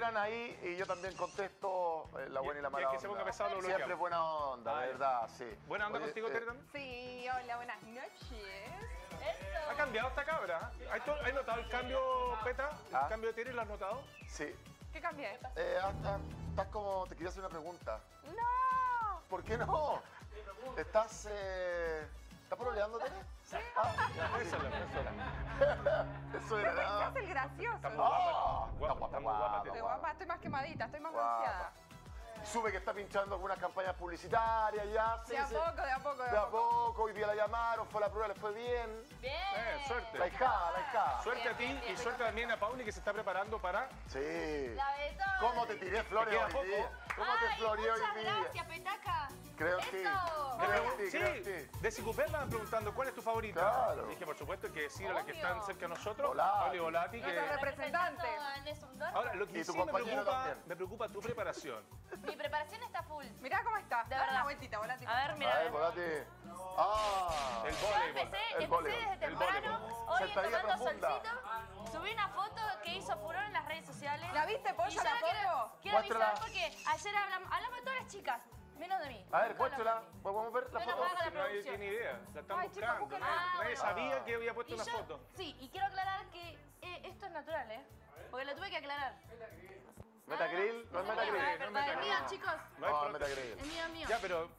escriban ahí y yo también contesto la buena y la mala y el que onda. se ponga pesado lo Siempre bloqueamos. buena onda, de verdad, sí. ¿Buena onda Oye, contigo, Tere, también? Sí, hola, buenas noches. Eso. ¿Ha cambiado esta cabra? ¿Has notado el cambio, Peta? ¿El cambio de Tere lo has notado? Sí. ¿Qué cambié? Estás como... Te quería hacer una pregunta. ¡No! ¿Por qué no? ¿Estás pololeando, Tere? Sí. Eso era. Eso era ¿Qué nada. hace el gracioso? Está muy guapa, está muy guapa, Estoy Tere. guapa, estoy más quemadita, estoy más Guapa. bronceada. Sube que está pinchando algunas campañas publicitarias ya. Sí, De a sí. poco, de a poco, De a poco, hoy día la llamaron, fue la prueba, le fue bien. Bien. Suerte. La hijada. Suerte a ti Bien, bien, y suerte también a Pauli que se está preparando para... Sí. La de todo. ¿Cómo te tiré flores Te queda hoy poco. día? ¿Cómo te Ay, floreé hoy muchas día? gracias, Petaca. Creo en ti. Eso. Creo en ti, Sí, creo en ti. de Sicupé me van preguntando cuál es tu favorita. Claro. Dije, por supuesto, que decir a la que Obvio. están cerca de nosotros, Volati. Pauli Volati, Nuestra que... representante. Ahora, lo que Y tu sí me compañero también. preocupa tu preparación. Mi preparación está full. Mirá cómo está. De Dale verdad. una vueltita, volate. A ver, A mira. ver, volate. Ah. El Yo voleibol. empecé voleibol. desde El temprano, voleibol. hoy Sentadilla tomando profunda. solcito. Subí una foto que hizo furor en las redes sociales. ¿La viste, Pollo, Y yo la la quiero foto? avisar Muéstrala. porque ayer hablamos de todas las chicas, menos de mí. A ver, Todas muéstrala. las- ¿Podemos ver la Yo no foto? puedo con la Si nadie producción. tiene idea, la están Ay, chicos, buscando. búsquenla. Nadie sabía que había puesto Y una yo- foto. Sí, y quiero aclarar que esto es natural, ¿eh? Porque lo tuve que aclarar. Metacril, no es mío, Metacril. es mío, chicos. No hay No, pro- Metacril. Es mío. Ya, pero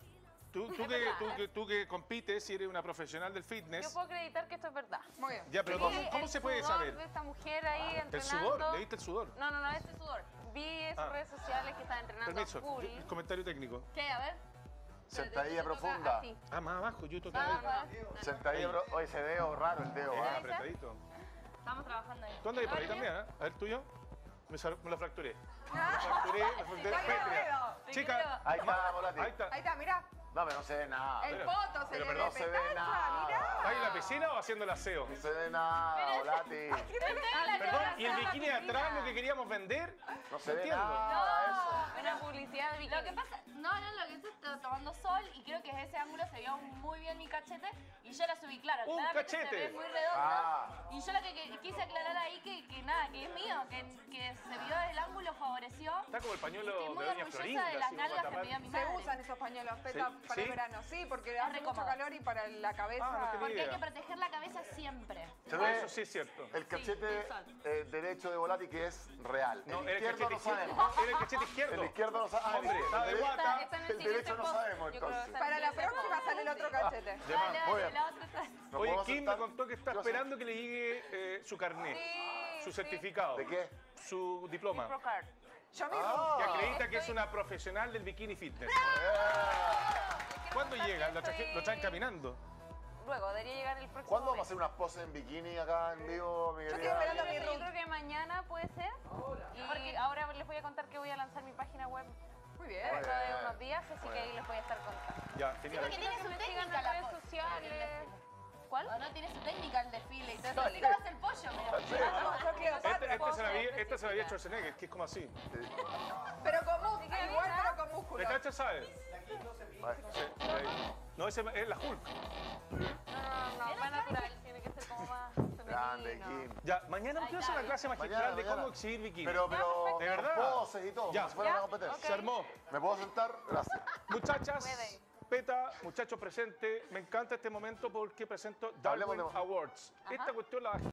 tú que compites y eres una profesional del Yo fitness. puedo acreditar que esto es verdad. Muy bien. Ya, pero Vi ¿cómo el se puede sudor saber? de esta mujer ahí ¿El entrenando. sudor? ¿Le diste el sudor? No, este sudor. Vi en sus Ah. redes sociales que estaba entrenando Permiso, a full. el comentario técnico. ¿Qué? A ver. Sentadilla Toca profunda. así. Ah, más abajo, yo toqué Ah, ahí. a ver. Sentadilla profunda. Oye, ese dedo raro, el dedo. Ah, ¿eh? apretadito. Estamos trabajando ahí. ¿Tú andas ahí por ahí ¿Vale? también? A ver, tuyo. Me lo fracturé. Me fracturé. Está quedado. Chica, Ahí está, volate. ahí está. Ahí está, mirá. No, pero no se ve nada. El Pero- poto se pero le ve no se ve petacha, nada. mirá. ¿Estás en la piscina o haciendo el aseo? No se ve nada, volate. Perdón, ¿y el bikini de atrás, lo que queríamos vender? No se ve entiendo. nada eso. Una publicidad de bikini. Lo que pasa, lo que estoy tomando sol y creo que desde ese ángulo se vio muy bien mi cachete y yo la subí, claro. ¡Un claramente cachete! Se ve muy redonda. Ah. Y yo lo que quise aclarar ahí que nada, que es mío, que se vio el ángulo favoreció. Está como el pañuelo Estoy de muy Doña orgullosa Florinda. de las así, como nalgas para que me dio tapar. mi Se madre. usan esos pañuelos, Peta, Sí. para ¿Sí? el verano. Sí, porque hace re mucho cómodo. calor y para la cabeza. Ah, no tenía Porque hay idea. que proteger la cabeza siempre. Se ve Eso sí es cierto. el cachete del sol. derecho de volati que es real. No, el era el izquierdo cachete no izquierdo. sabemos. Era el cachete izquierdo. El izquierdo no sabemos. Hombre, está de guata. Está en el El siguiente derecho no post. sabemos, Yo creo que entonces. está en Para el la siguiente próxima post. sale el otro cachete. De más, muy bien. la otra está. ¿Nos Oye, podemos Kim me sentar? contó que está Yo esperando que le llegue su carnet, Sí, su sí. certificado. ¿De qué? Su diploma. Procard. Yo mismo. Que Ah. acredita que es una profesional del bikini fitness. ¿Cuándo Aparte llega? ¿Lo estoy- traen caminando? Luego, debería llegar el próximo ¿Cuándo vamos a mes. hacer unas poses en bikini acá en vivo, mi Yo estoy querida? esperando mi Yo room. creo que mañana puede ser. Y ahora les voy a contar que voy a lanzar mi página web Muy bien. dentro de unos días, así que ahí les voy a estar contando. Ya, genial. Porque tiene su Me sigan técnica en la redes cosa. sociales. ¿Cuál? No, no, tiene su técnica el desfile y todo eso. Así como hace el pollo, mira. Yo Cleopatra. Esta se la había hecho Schwarzenegger, que es como así. Pero con músculo. queda Igual, bien, pero ¿ah? con ¿De músculo. cacha sabe? No, ese es la Hulk. No, más natural, tiene que ser como más Grande, femenino. Kim. Ya, mañana vamos a hacer una clase magistral de cómo exhibir bikini. Pero, ¿De verdad? poses y todo, Ya. como si fuera ¿Ya? una competencia. Se armó. ¿Me puedo sentar? Gracias. Muchachas, Puede. Peta, muchachos presentes, me encanta este momento porque presento Hablemos Darwin de- Awards. Esta cuestión la